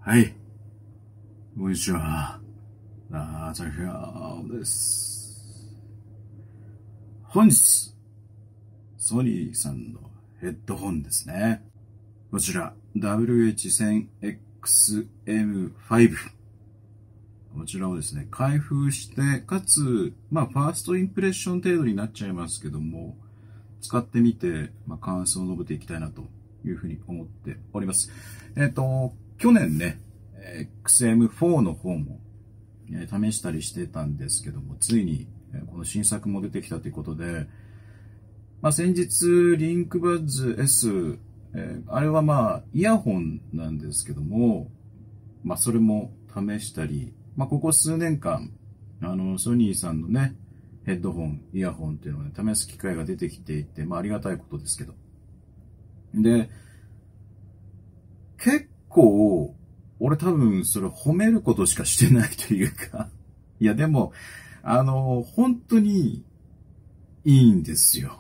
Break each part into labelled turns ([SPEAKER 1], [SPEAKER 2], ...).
[SPEAKER 1] はい。こんにちは。朝日です。本日、ソニーさんのヘッドホンですね。こちら、WH1000XM5。こちらをですね、開封して、かつ、ファーストインプレッション程度になっちゃいますけども、使ってみて、感想を述べていきたいなというふうに思っております。去年ね、XM4 の方も、試したりしてたんですけども、ついに、この新作も出てきたということで、先日、リンクバッズ S、あれはイヤホンなんですけども、それも試したり、ここ数年間、ソニーさんのね、ヘッドホン、イヤホンっていうのをね、試す機会が出てきていて、ありがたいことですけど。で、結構、俺多分それ褒めることしかしてないというか、いやでも、本当にいいんですよ。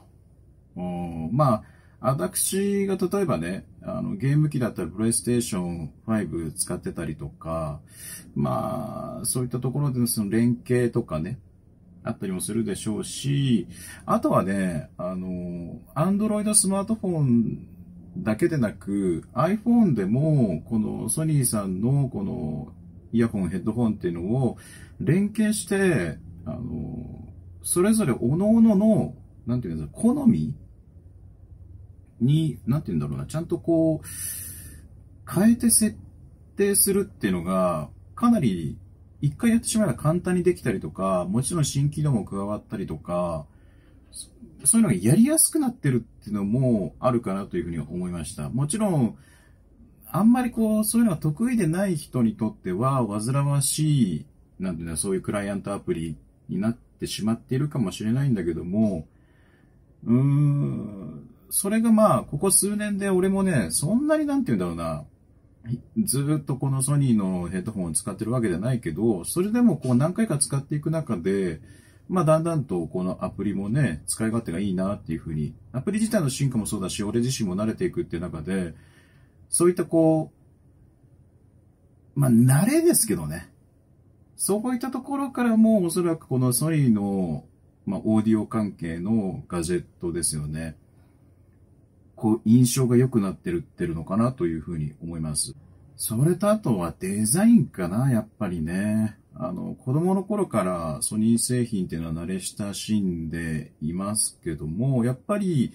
[SPEAKER 1] 私が例えばね、ゲーム機だったらプレイステーション5使ってたりとか、そういったところでのその連携とかね、あったりもするでしょうし、あとはね、Android スマートフォンだけでなく、iPhone でも、このソニーさんのこのイヤホン、ヘッドホンっていうのを連携して、それぞれ各々の、なんていうんですか、好みに、なんていうんだろうな、ちゃんとこう、変えて設定するっていうのが、かなり、一回やってしまえば簡単にできたりとか、もちろん新機能も加わったりとか、そういうのがやりやすくなってるっていうのもあるかなというふうに思いました。もちろん、あんまりこう、そういうのが得意でない人にとっては、煩わしい、なんていうの、そういうクライアントアプリになってしまっているかもしれないんだけども、それがここ数年で俺もね、そんなになんていうんだろうな、ずーっとこのソニーのヘッドホンを使ってるわけじゃないけど、それでもこう何回か使っていく中で、だんだんとこのアプリもね、使い勝手がいいなっていうふうに、アプリ自体の進化もそうだし、俺自身も慣れていくっていう中で、そういったこう、慣れですけどね。そういったところからもおそらくこのソニーの、オーディオ関係のガジェットですよね。こう、印象が良くなってるのかなというふうに思います。それとあとはデザインかな、やっぱりね。子供の頃からソニー製品っていうのは慣れ親しんでいますけども、やっぱり、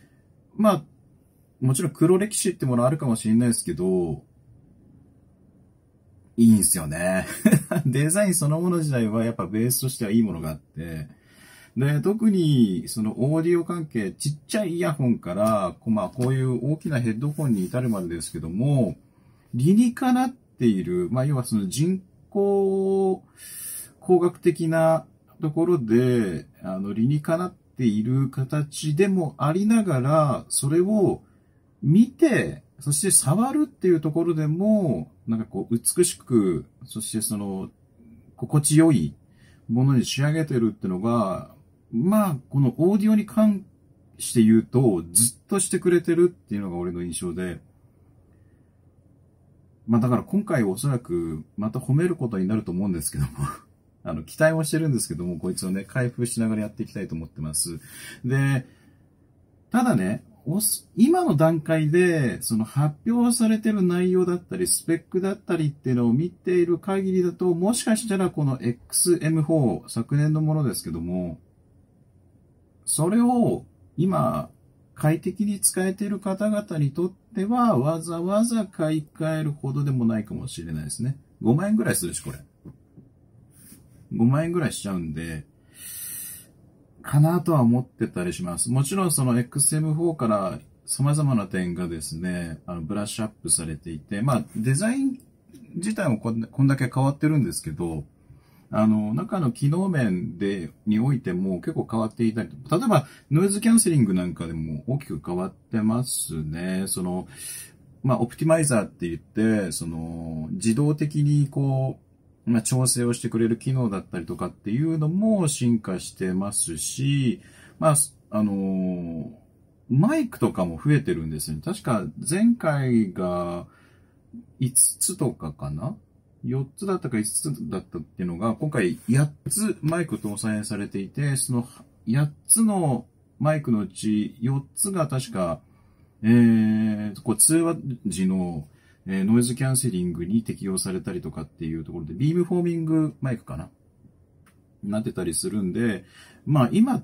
[SPEAKER 1] もちろん黒歴史ってものあるかもしれないですけど、いいんですよね。デザインそのもの自体はやっぱベースとしてはいいものがあって、で、特にそのオーディオ関係、ちっちゃいイヤホンから、こういう大きなヘッドホンに至るまでですけども、理にかなっている、要はその人工工学的なところで、理にかなっている形でもありながら、それを見て、そして触るっていうところでも、なんかこう美しく、そしてその心地よいものに仕上げてるっていうのが、このオーディオに関して言うと、ずっとしてくれてるっていうのが俺の印象で、だから今回おそらくまた褒めることになると思うんですけども期待もしてるんですけども、こいつをね、開封しながらやっていきたいと思ってます。で、ただね、今の段階で、その発表されてる内容だったり、スペックだったりっていうのを見ている限りだと、もしかしたらこの XM4、昨年のものですけども、それを今、快適に使えている方々にとっては、わざわざ買い替えるほどでもないかもしれないですね。5万円ぐらいするし、これ。5万円ぐらいしちゃうんで、かなとは思ってたりします。もちろんその XM4 から様々な点がですね、ブラッシュアップされていて、デザイン自体もこんだけ変わってるんですけど、中の機能面においても結構変わっていたり、例えばノイズキャンセリングなんかでも大きく変わってますね。オプティマイザーって言って、自動的にこう、調整をしてくれる機能だったりとかっていうのも進化してますし、マイクとかも増えてるんですよね。確か前回が 5つとかかな？ 4 つだったか5つだったっていうのが、今回8つマイク搭載されていて、その8つのマイクのうち4つが確か、通話時の、ノイズキャンセリングに適用されたりとかっていうところで、ビームフォーミングマイクかななってたりするんで、まあ今って、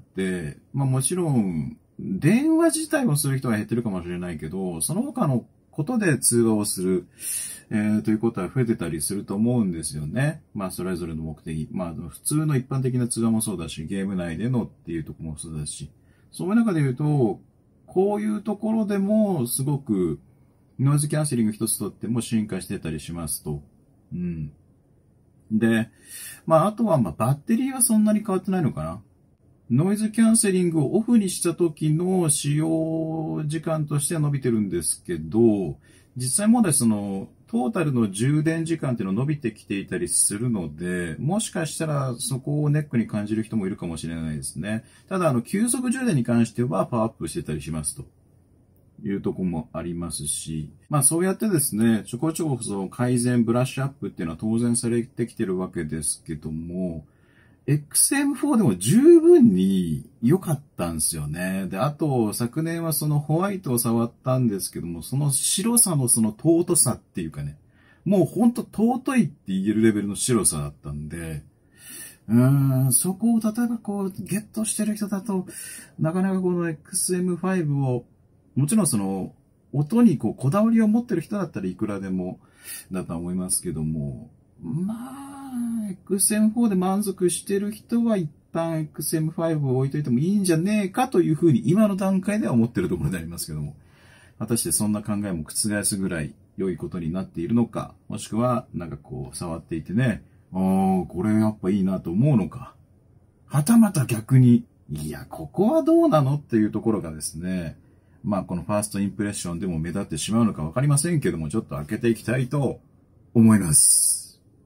[SPEAKER 1] まあもちろん、電話自体をする人が減ってるかもしれないけど、その他のことで通話をする、ということは増えてたりすると思うんですよね。まあそれぞれの目的。まあ普通の一般的な通話もそうだし、ゲーム内でのっていうところもそうだし、そういう中で言うと、こういうところでもすごくノイズキャンセリング一つとっても進化してたりしますと。うん。で、まああとはバッテリーはそんなに変わってないのかな。ノイズキャンセリングをオフにした時の使用時間としては伸びてるんですけど、実際問題トータルの充電時間っていうの伸びてきていたりするので、もしかしたらそこをネックに感じる人もいるかもしれないですね。ただ、急速充電に関してはパワーアップしてたりしますというところもありますし、まあそうやってですね、ちょこちょこその改善、ブラッシュアップっていうのは当然されてきてるわけですけども、XM4 でも十分に良かったんですよね。で、あと、昨年はそのホワイトを触ったんですけども、その白さのその尊さっていうかね、もうほんと尊いって言えるレベルの白さだったんで、そこを例えばゲットしてる人だと、なかなかこの XM5 を、もちろん音にこだわりを持ってる人だったらいくらでもだとは思いますけども、まあ、XM4 で満足してる人は一旦 XM5 を置いといてもいいんじゃねえかというふうに今の段階では思ってるところでありますけども、果たしてそんな考えも覆すぐらい良いことになっているのか、もしくは触っていてね、これやっぱいいなと思うのか、はたまた逆に、いや、ここはどうなのっていうところがですね、まあこのファーストインプレッションでも目立ってしまうのかわかりませんけども、ちょっと開けていきたいと思います。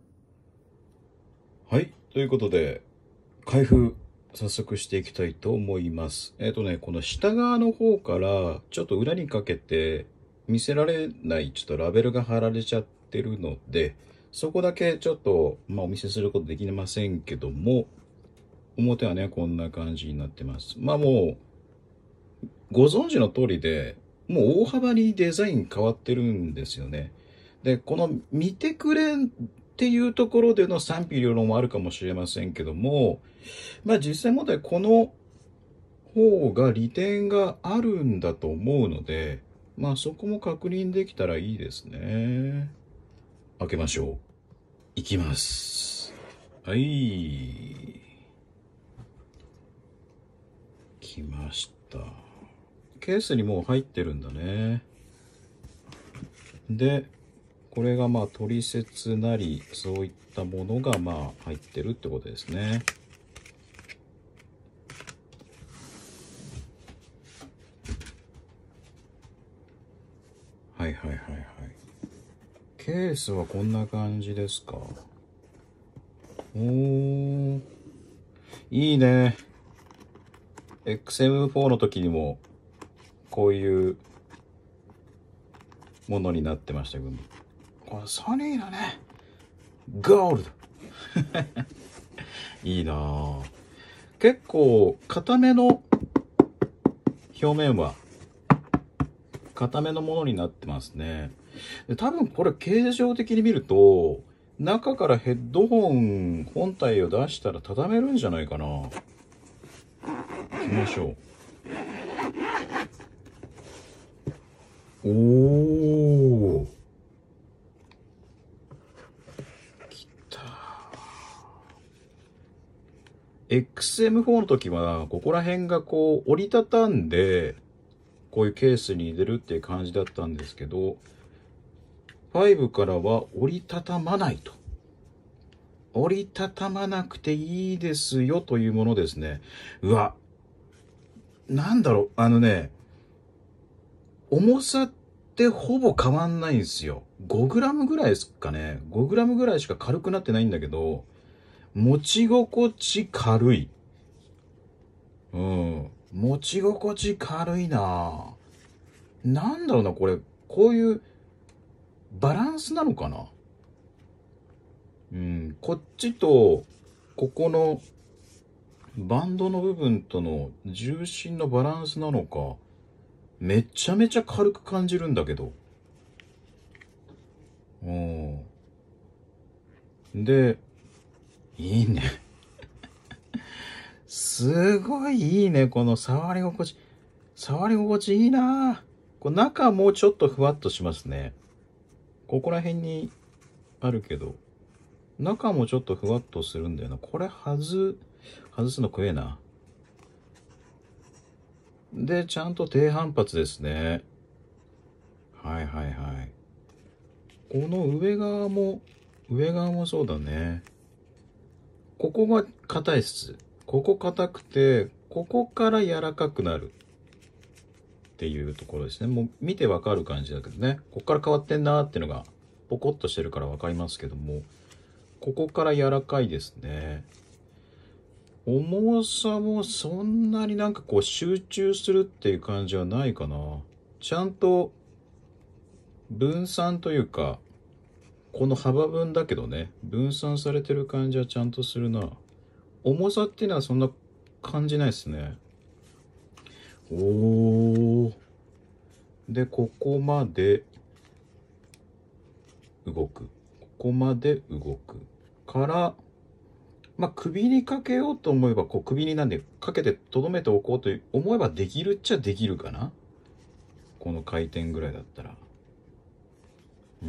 [SPEAKER 1] はい。ということで、開封、早速していきたいと思います。この下側の方から、ちょっと裏にかけて、見せられない、ちょっとラベルが貼られちゃってるので、そこだけちょっと、お見せすることできませんけども、表はね、こんな感じになってます。もう、ご存知の通りで、もう大幅にデザイン変わってるんですよね。で、この見てくれっていうところでの賛否両論もあるかもしれませんけども、実際問題この方が利点があるんだと思うので、そこも確認できたらいいですね。開けましょう。いきます。はい。来ました。ケースにもう入ってるんだね。で、これがトリセツなり、そういったものが入ってるってことですね。はい。ケースはこんな感じですか。いいね。XM4 の時にも、こういうものになってましたけど、これソニーだね。ゴールドいいなぁ。結構硬めの表面は硬めのものになってますね。で、多分これ形状的に見ると中からヘッドホン本体を出したら畳めるんじゃないかな。行きましょう。おー、XM4 の時はここら辺が折りたたんでこういうケースに入れるっていう感じだったんですけど、5からは折りたたまないと。折りたたまなくていいですよというものですね。うわ、なんだろう、重さってほぼ変わんないんですよ。5グラムぐらいですかね。5グラムぐらいしか軽くなってないんだけど、持ち心地軽い。持ち心地軽いな。なんだろうな、これ、こういうバランスなのかな。うん、こっちと、ここのバンドの部分との重心のバランスなのか、めちゃめちゃ軽く感じるんだけど。うん。で、いいね。すごいいいね、この触り心地。触り心地いいな。こう中もちょっとふわっとしますね。ここら辺にあるけど、中もちょっとふわっとするんだよな。これ外すの怖えな。で、ちゃんと低反発ですね。はいはいはい。この上側もそうだね。ここが硬いっす。ここ硬くて、ここから柔らかくなるっていうところですね。もう見てわかる感じだけどね。ここから変わってんなーっていうのが、ポコッとしてるからわかりますけども、ここから柔らかいですね。重さもそんなになんかこう集中するっていう感じはないかな。ちゃんと分散というか、この幅分だけどね、分散されてる感じはちゃんとするな。重さっていうのはそんな感じないですね。おー。で、ここまで動く。ここまで動く。から、まあ、首にかけようと思えば、こう首になんでかけて留めておこうと思えばできるっちゃできるかな。この回転ぐらいだったら。うん。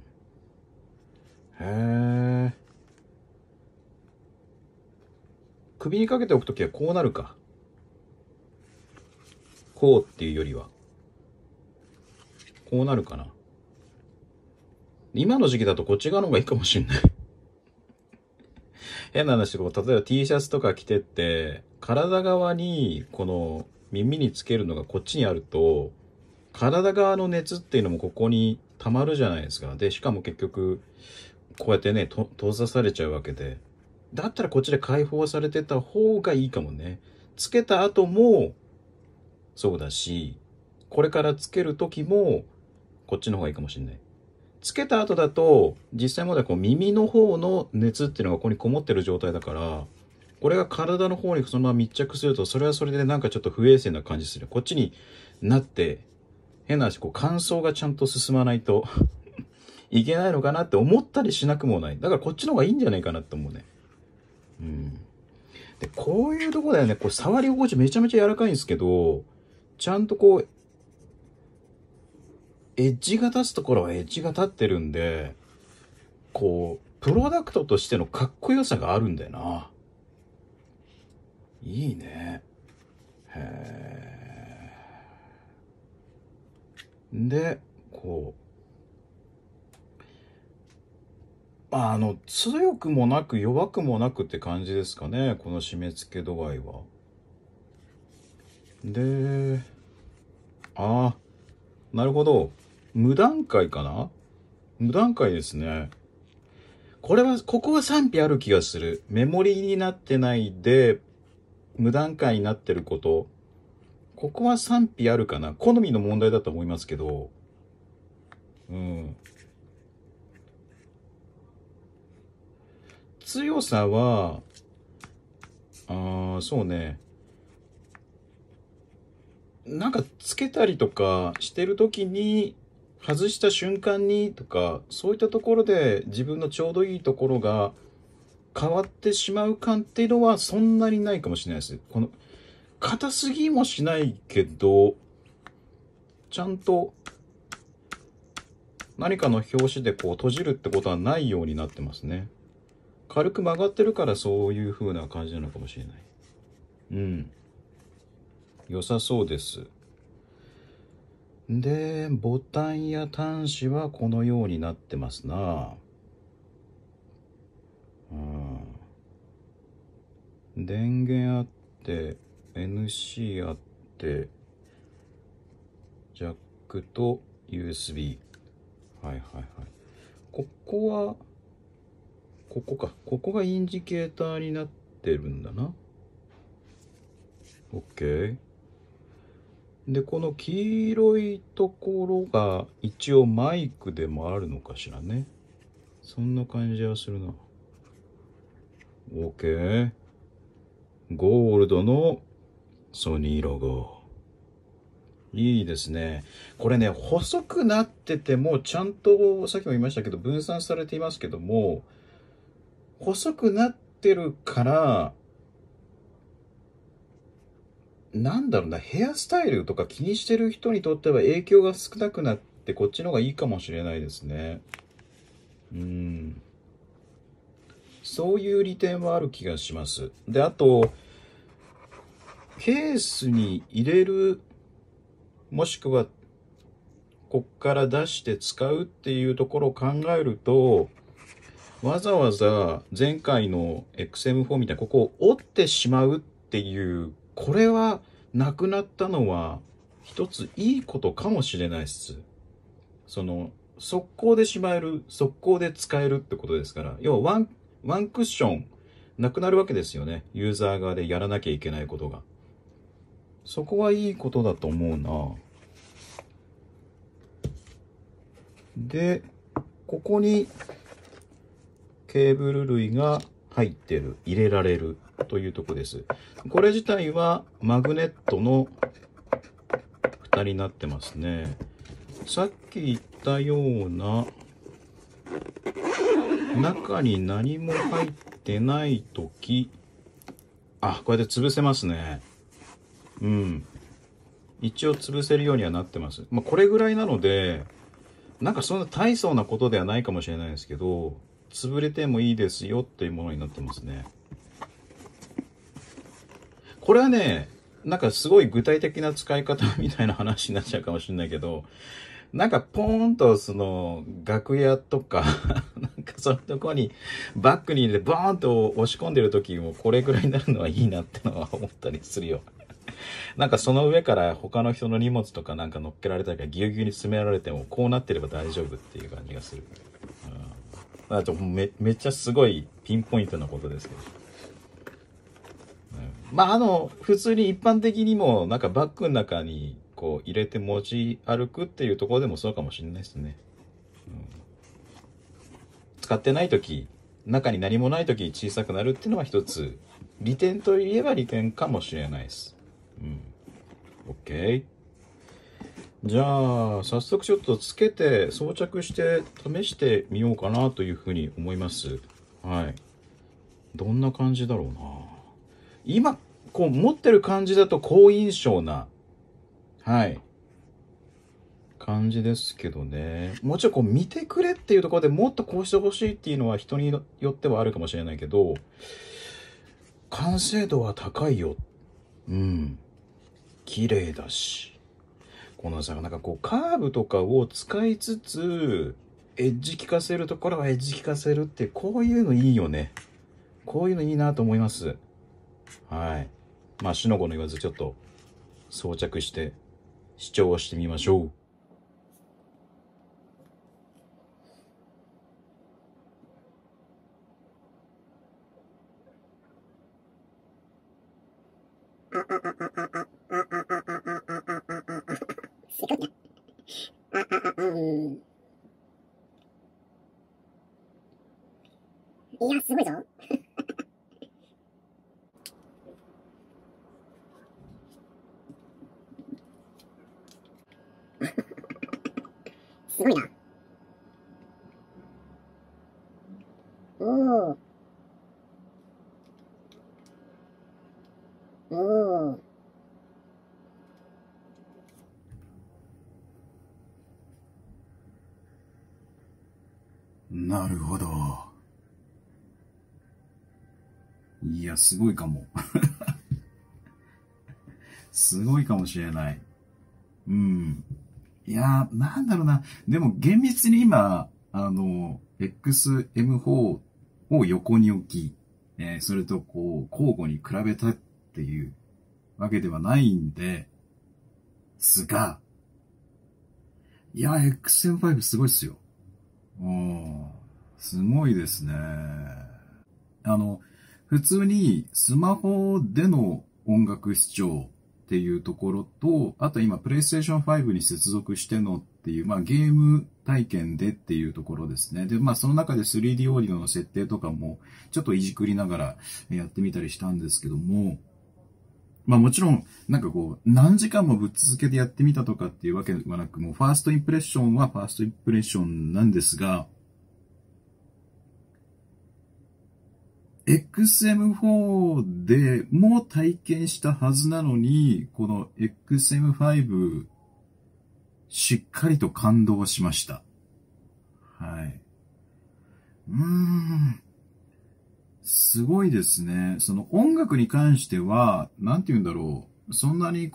[SPEAKER 1] へえ。首にかけておくときはこうなるか。こうっていうよりは。こうなるかな。今の時期だとこっち側の方がいいかもしんない。変な話、こう、例えば T シャツとか着てって、体側に、この耳につけるのがこっちにあると、体側の熱っていうのもここに溜まるじゃないですか。で、しかも結局、こうやってね、閉ざされちゃうわけで。だったらこっちで解放されてた方がいいかもね。つけた後も、そうだし、これからつける時も、こっちの方がいいかもしれない。つけた後だと、実際まだこう耳の方の熱っていうのがここにこもってる状態だから、これが体の方にそのまま密着すると、それはそれでなんかちょっと不衛生な感じする。こっちになって、変な話、こう乾燥がちゃんと進まないといけないのかなって思ったりしなくもない。だからこっちの方がいいんじゃないかなって思うね。うん。で、こういうとこだよね。こう触り心地めちゃめちゃ柔らかいんですけど、ちゃんとこう、エッジが立つところはエッジが立ってるんで、こう、プロダクトとしてのかっこよさがあるんだよな。いいね。へー。で、こう、強くもなく弱くもなくって感じですかね。この締め付け度合いは。で、ああ、なるほど。無段階かな。無段階ですね。ここは賛否ある気がする。メモリになってないで、無段階になってること。ここは賛否あるかな。好みの問題だと思いますけど、うん。強さは、そうね。なんかつけたりとかしてる時に、外した瞬間にとか、そういったところで自分のちょうどいいところが変わってしまう感っていうのはそんなにないかもしれないです。この、硬すぎもしないけど、ちゃんと何かの拍子でこう閉じるってことはないようになってますね。軽く曲がってるからそういう風な感じなのかもしれない。うん。良さそうです。で、ボタンや端子はこのようになってますな。うん。電源あって、NC あって、ジャックと USB。はいはいはい。ここは、ここか。ここがインジケーターになってるんだな。OK。
[SPEAKER 2] で、この黄色いところが一応マイクでもあるのかしらね。そんな感じはするな。OK。ゴールドのソニーロゴ。いいですね。これね、細くなってても、ちゃんと、さっきも言いましたけど、分散されていますけども、細くなってるから、なんだろうな、ヘアスタイルとか気にしてる人にとっては影響が少なくなって、こっちの方がいいかもしれないですね。そういう利点はある気がします。で、あと、ケースに入れる、もしくは、こっから出して使うっていうところを考えると、わざわざ前回の XM4 みたいなここを折ってしまうっていう、これはなくなったのは一ついいことかもしれないです。速攻でしまえる、速攻で使えるってことですから、要はワンクッションなくなるわけですよね。ユーザー側でやらなきゃいけないことが。そこはいいことだと思うな。で、ここにケーブル類が入ってる、入れられるというとこです。これ自体はマグネットの蓋になってますね。さっき言ったような中に何も入ってないとき、あ、こうやって潰せますね。一応潰せるようにはなってます。これぐらいなので、なんかそんな大層なことではないかもしれないですけど、潰れてもいいですよっていうものになってますね。これはね、なんかすごい具体的な使い方みたいな話になっちゃうかもしれないけど、なんかポーンと楽屋とかなんかそういうとこにバッグに入れてバーンと押し込んでる時もこれぐらいになるのはいいなってのは思ったりするよ。なんかその上から他の人の荷物とかなんか乗っけられたりギュギュに詰められてもこうなってれば大丈夫っていう感じがする。あとめっちゃすごいピンポイントなことですけど。普通に一般的にもなんかバッグの中にこう入れて持ち歩くっていうところでもそうかもしれないですね。使ってない時、中に何もない時に小さくなるっていうのは一つ利点といえば利点かもしれないです。OK。じゃあ、早速ちょっとつけて装着して試してみようかなというふうに思います。はい。どんな感じだろうな。今、こう持ってる感じだと好印象な、はい、感じですけどね。もちろんこう見てくれっていうところでもっとこうしてほしいっていうのは人によってはあるかもしれないけど、完成度は高いよ。綺麗だし。このさ、なんかこうカーブとかを使いつつ、エッジ効かせるところはエッジ効かせるって、こういうのいいよね。こういうのいいなと思います。はい。しのごの言わずちょっと装着して視聴してみましょう。
[SPEAKER 3] いや、すごいぞ。すごいな。おー。おー。
[SPEAKER 1] なるほど。いや、すごいかも。すごいかもしれない。いやー、なんだろうな。でも厳密に今、XM4 を横に置き、それとこう、交互に比べたっていうわけではないんですが、いや、XM5 すごいっすよ。すごいですね。普通にスマホでの音楽視聴っっていうところと、あと今、PlayStation 5に接続してのっていう、ゲーム体験でっていうところですね。で、その中で 3D オーディオの設定とかも、ちょっといじくりながらやってみたりしたんですけども、もちろん、何時間もぶっ続けてやってみたとかっていうわけではなく、もうファーストインプレッションはファーストインプレッションなんですが、XM4 でも体験したはずなのに、この XM5、しっかりと感動しました。はい。すごいですね。その音楽に関しては、なんて言うんだろう。そんなに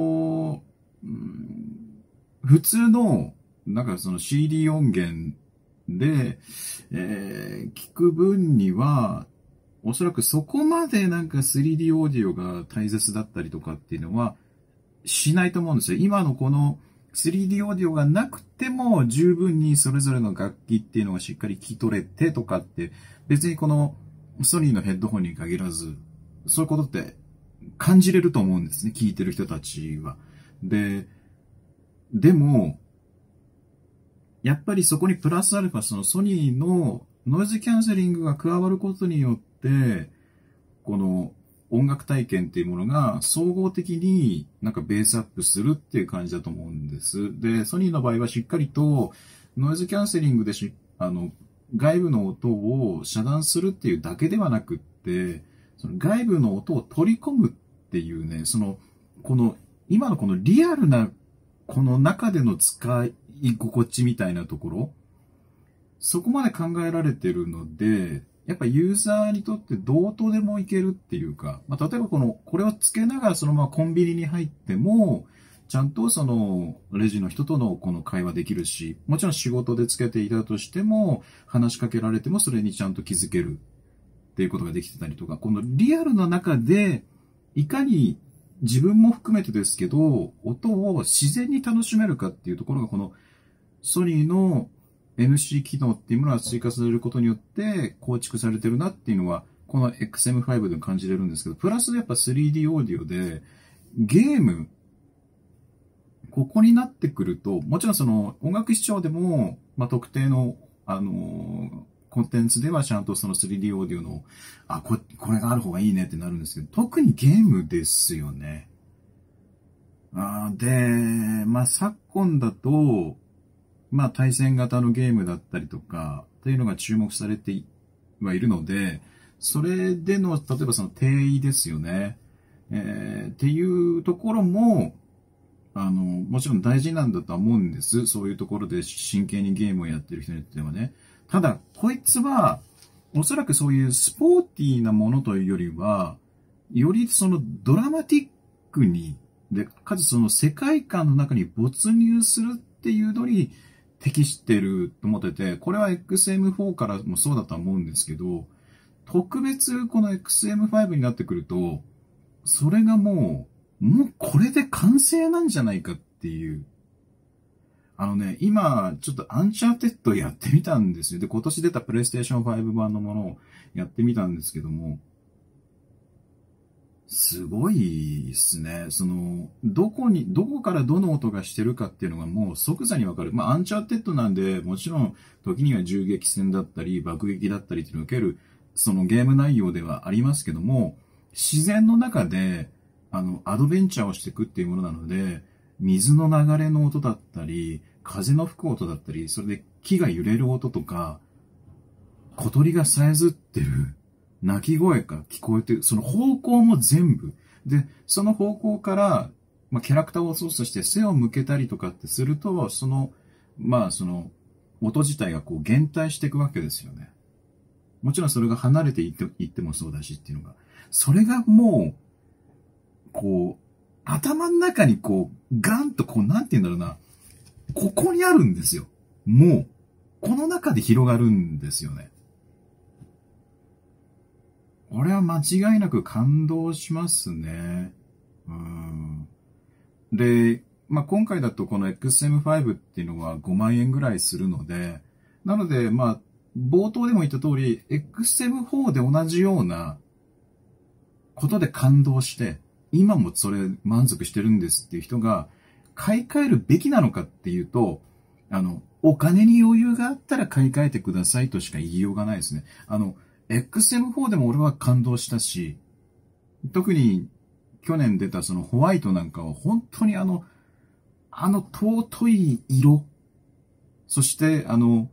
[SPEAKER 1] 普通の、その CD 音源で、聞く分には、おそらくそこまで3D オーディオが大切だったりとかっていうのはしないと思うんですよ。今のこの 3D オーディオがなくても十分にそれぞれの楽器っていうのがしっかり聞き取れてとかって別にこのソニーのヘッドホンに限らずそういうことって感じれると思うんですね。聞いてる人たちは。でもやっぱりそこにプラスアルファそのソニーのノイズキャンセリングが加わることによって、この音楽体験っていうものが総合的にベースアップするっていう感じだと思うんです。で、ソニーの場合はしっかりとノイズキャンセリングで外部の音を遮断するっていうだけではなくって、その外部の音を取り込むっていうね、今のこのリアルなこの中での使い心地みたいなところ、そこまで考えられてるので、やっぱユーザーにとってどうとでもいけるっていうか、例えばこれをつけながらそのままコンビニに入っても、ちゃんとそのレジの人とのこの会話できるし、もちろん仕事でつけていたとしても、話しかけられてもそれにちゃんと気づけるっていうことができてたりとか、このリアルな中で、いかに自分も含めてですけど、音を自然に楽しめるかっていうところがこのソニーのNC 機能っていうものが追加されることによって構築されてるなっていうのは、この XM5 で感じれるんですけど、プラスやっぱ 3D オーディオで、ゲーム、ここになってくると、もちろんその音楽視聴でも、特定の、コンテンツではちゃんとその 3D オーディオの、これがある方がいいねってなるんですけど、特にゲームですよね。で、昨今だと、対戦型のゲームだったりとか、っていうのが注目されてはいるので、それでの、例えばその定位ですよね。っていうところも、もちろん大事なんだとは思うんです。そういうところで真剣にゲームをやってる人にとってはね。ただ、こいつは、おそらくそういうスポーティーなものというよりは、よりそのドラマティックに、で、かつその世界観の中に没入するっていうのに、適してると思ってて、これは XM4 からもそうだと思うんですけど、特別この XM5 になってくると、それがもうこれで完成なんじゃないかっていう。今、ちょっとアンチャーテッドやってみたんですよ。で、今年出たプレイステーション5版のものをやってみたんですけども、すごいですね。どこからどの音がしてるかっていうのがもう即座にわかる。アンチャーテッドなんで、もちろん時には銃撃戦だったり、爆撃だったりっていうのを受ける、そのゲーム内容ではありますけども、自然の中で、アドベンチャーをしていくっていうものなので、水の流れの音だったり、風の吹く音だったり、それで木が揺れる音とか、小鳥がさえずってる、鳴き声が聞こえてる。その方向も全部。で、その方向から、キャラクターを操作して背を向けたりとかってすると、その音自体が減退していくわけですよね。もちろんそれが離れていってもそうだしっていうのが。それがもう、頭の中にガンとなんて言うんだろうな。ここにあるんですよ。もう、この中で広がるんですよね。これは間違いなく感動しますね。で、今回だとこの XM5 っていうのは5万円ぐらいするので、なので、冒頭でも言った通り、XM4 で同じようなことで感動して、 今もそれ満足してるんですっていう人が、買い替えるべきなのかっていうと、お金に余裕があったら買い替えてくださいとしか言いようがないですね。XM4 でも俺は感動したし、特に去年出たそのホワイトなんかは本当に尊い色、そして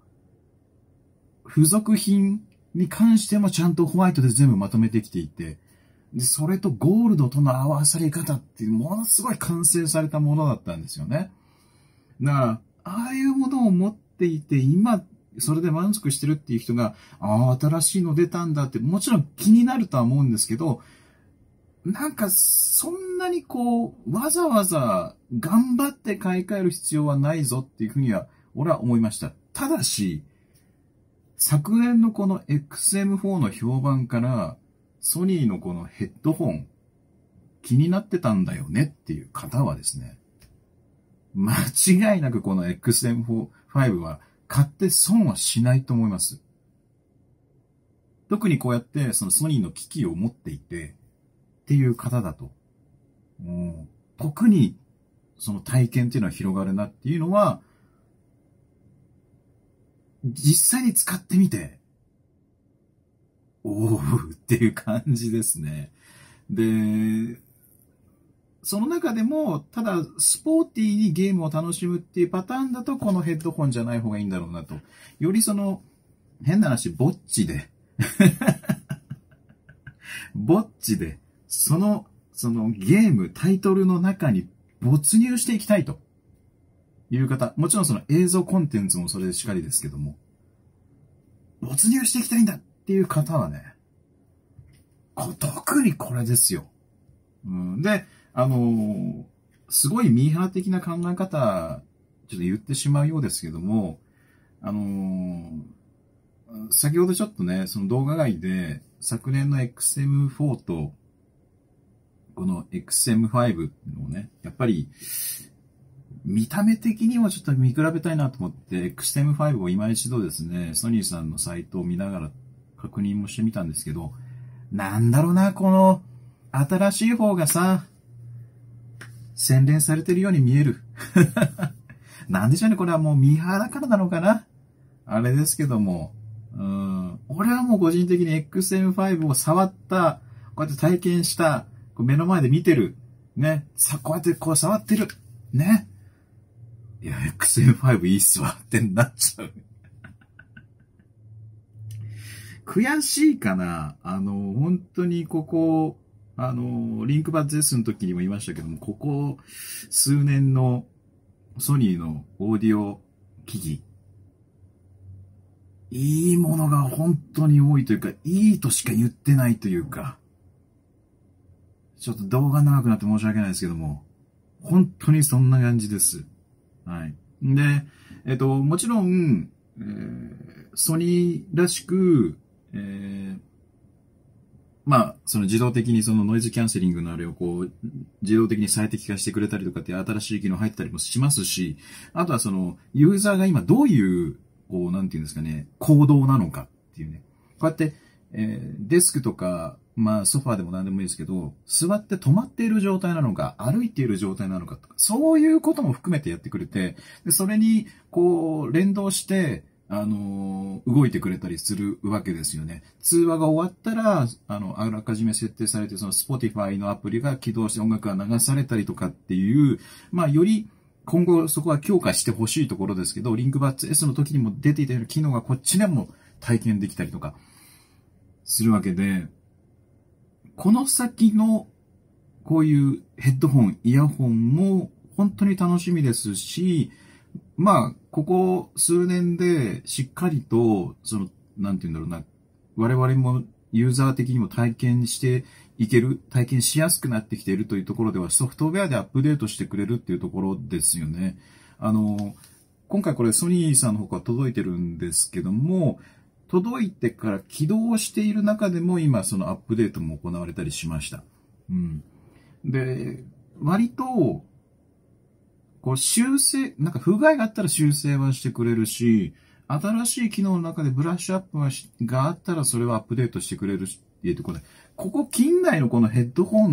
[SPEAKER 1] 付属品に関してもちゃんとホワイトで全部まとめてきていて、で、それとゴールドとの合わされ方っていうものすごい完成されたものだったんですよね。だから、ああいうものを持っていて、今、それで満足してるっていう人が、ああ、新しいの出たんだって、もちろん気になるとは思うんですけど、なんか、そんなにわざわざ頑張って買い替える必要はないぞっていうふうには、俺は思いました。ただし、昨年のこの XM4 の評判から、ソニーのこのヘッドホン、気になってたんだよねっていう方はですね、間違いなくこの XM5 は買って損はしないと思います。特にこうやってそのソニーの機器を持っていてっていう方だと、特にその体験っていうのは広がるなっていうのは、実際に使ってみて、おーっていう感じですね。で、その中でも、ただ、スポーティーにゲームを楽しむっていうパターンだと、このヘッドホンじゃない方がいいんだろうなと。より変な話、ぼっちで、そのゲーム、タイトルの中に没入していきたいという方、もちろんその映像コンテンツもそれでしかりですけども、没入していきたいんだっていう方はね、特にこれですよ。で、すごいミーハー的な考え方、ちょっと言ってしまうようですけども、先ほどちょっとね、その動画外で、昨年の XM4 と、この XM5 のね、やっぱり、見た目的にもちょっと見比べたいなと思って、XM5 を今一度ですね、ソニーさんのサイトを見ながら確認もしてみたんですけど、なんだろうな、この、新しい方がさ、洗練されてるように見える。なんでしょうね、これはもうミーハーだからなのかな。あれですけども、俺はもう個人的に XM5 を触った、こうやって体験した、目の前で見てる、ね、こうやって触ってる、ね。いや、XM5 いいっすわってなっちゃう。悔しいかな。本当にここ、リンクバッズ S の時にも言いましたけども、ここ数年のソニーのオーディオ機器、いいものが本当に多いというか、いいとしか言ってないというか、ちょっと動画長くなって申し訳ないですけども、本当にそんな感じです。はい。で、もちろん、ソニーらしく、その自動的にそのノイズキャンセリングのあれを自動的に最適化してくれたりとかって新しい機能入ったりもしますし、あとはその、ユーザーが今どういう、なんていうんですかね、行動なのかっていうね。こうやって、デスクとか、ソファーでも何でもいいですけど、座って止まっている状態なのか、歩いている状態なのかとか、そういうことも含めてやってくれて、でそれに、連動して、動いてくれたりするわけですよね。通話が終わったら、あらかじめ設定されて、その Spotify のアプリが起動して音楽が流されたりとかっていう、より今後そこは強化してほしいところですけど、リンクバッツ S の時にも出ていたような機能がこっちでも体験できたりとかするわけで、この先のこういうヘッドホン、イヤホンも本当に楽しみですし、ここ数年でしっかりと、なんて言うんだろうな、我々もユーザー的にも体験していける、体験しやすくなってきているというところでは、ソフトウェアでアップデートしてくれるっていうところですよね。今回これソニーさんの方から届いてるんですけども、届いてから起動している中でも今そのアップデートも行われたりしました。で、割と、修正、なんか不具合があったら修正はしてくれるし、新しい機能の中でブラッシュアップがあったらそれはアップデートしてくれるし、っていうところで、ここ近代のこのヘッドホン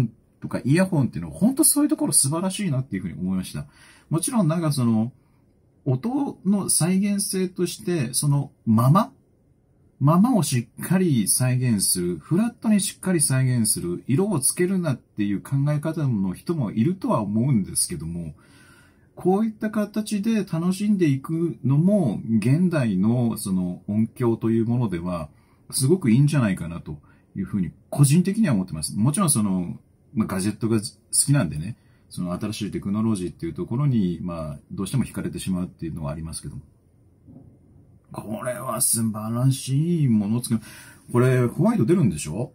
[SPEAKER 1] とかイヤホンっていうのは本当そういうところ素晴らしいなっていうふうに思いました。もちろんなんかその、音の再現性として、そのままをしっかり再現する、フラットにしっかり再現する、色をつけるなっていう考え方の人もいるとは思うんですけども、こういった形で楽しんでいくのも、現代のその音響というものでは、すごくいいんじゃないかなというふうに、個人的には思ってます。もちろんその、ガジェットが好きなんでね、その新しいテクノロジーっていうところに、どうしても惹かれてしまうっていうのはありますけども。これは素晴らしいものを作る。これ、ホワイト出るんでしょ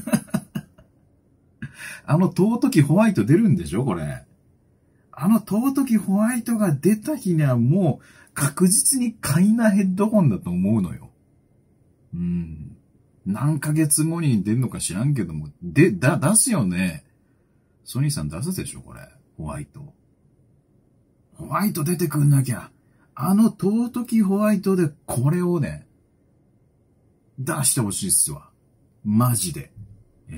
[SPEAKER 1] 尊きホワイト出るんでしょこれ。尊きホワイトが出た日にはもう確実に買いなヘッドホンだと思うのよ。何ヶ月後に出るのか知らんけども、出すよね。ソニーさん出すでしょこれ。ホワイト。ホワイト出てくんなきゃ。尊きホワイトでこれをね、出してほしいっすわ。マジで。い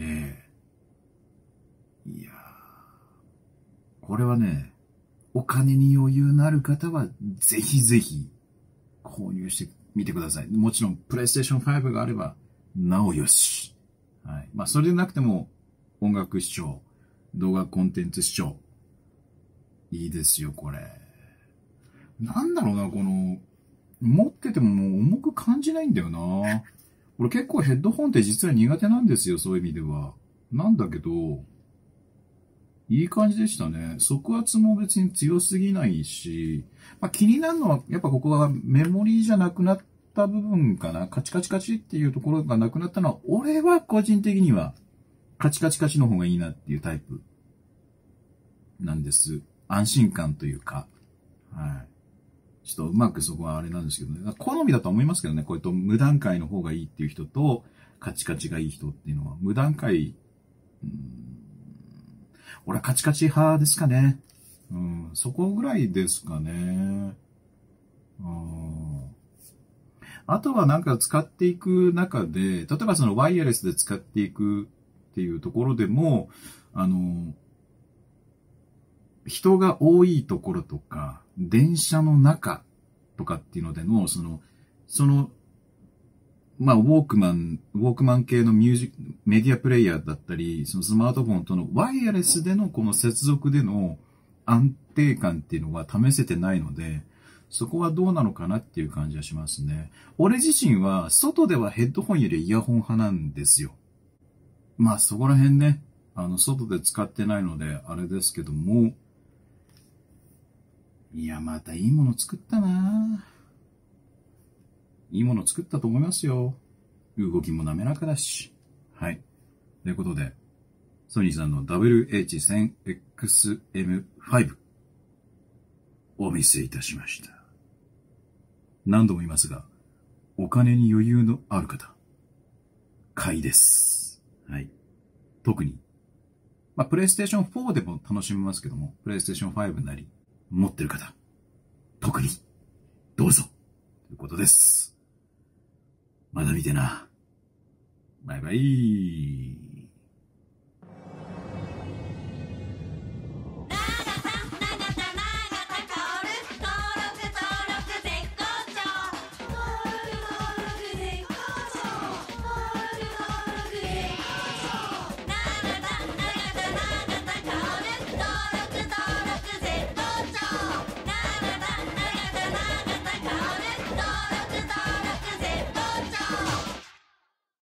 [SPEAKER 1] やー。これはね、お金に余裕のある方はぜひぜひ購入してみてください。もちろん、プレイステーション5があれば、なおよし。はい。それでなくても、音楽視聴、動画コンテンツ視聴。いいですよ、これ。なんだろうな、この、持っててももう重く感じないんだよな。俺結構ヘッドホンって実は苦手なんですよ、そういう意味では。なんだけど、いい感じでしたね。側圧も別に強すぎないし、気になるのは、やっぱここがメモリーじゃなくなった部分かな。カチカチカチっていうところがなくなったのは、俺は個人的には、カチカチカチの方がいいなっていうタイプなんです。安心感というか。はい。ちょっとうまくそこはあれなんですけどね。好みだと思いますけどね。こういうと無段階の方がいいっていう人と、カチカチがいい人っていうのは、無段階、俺はカチカチ派ですかね。そこぐらいですかね。あとはなんか使っていく中で、例えばそのワイヤレスで使っていくっていうところでも、人が多いところとか、電車の中とかっていうのでの、ウォークマン系のメディアプレイヤーだったり、そのスマートフォンとのワイヤレスでのこの接続での安定感っていうのは試せてないので、そこはどうなのかなっていう感じはしますね。俺自身は外ではヘッドホンよりイヤホン派なんですよ。そこら辺ね、外で使ってないのであれですけども、いや、またいいもの作ったなぁ。いいもの作ったと思いますよ。動きも滑らかだし。はい。ということで、ソニーさんの WH-1000XM5 お見せいたしました。何度も言いますが、お金に余裕のある方、買いです。はい。特に、プレイステーション4でも楽しめますけども、プレイステーション5なり、持ってる方、特に、どうぞということです。まだ見てな。バイバイ。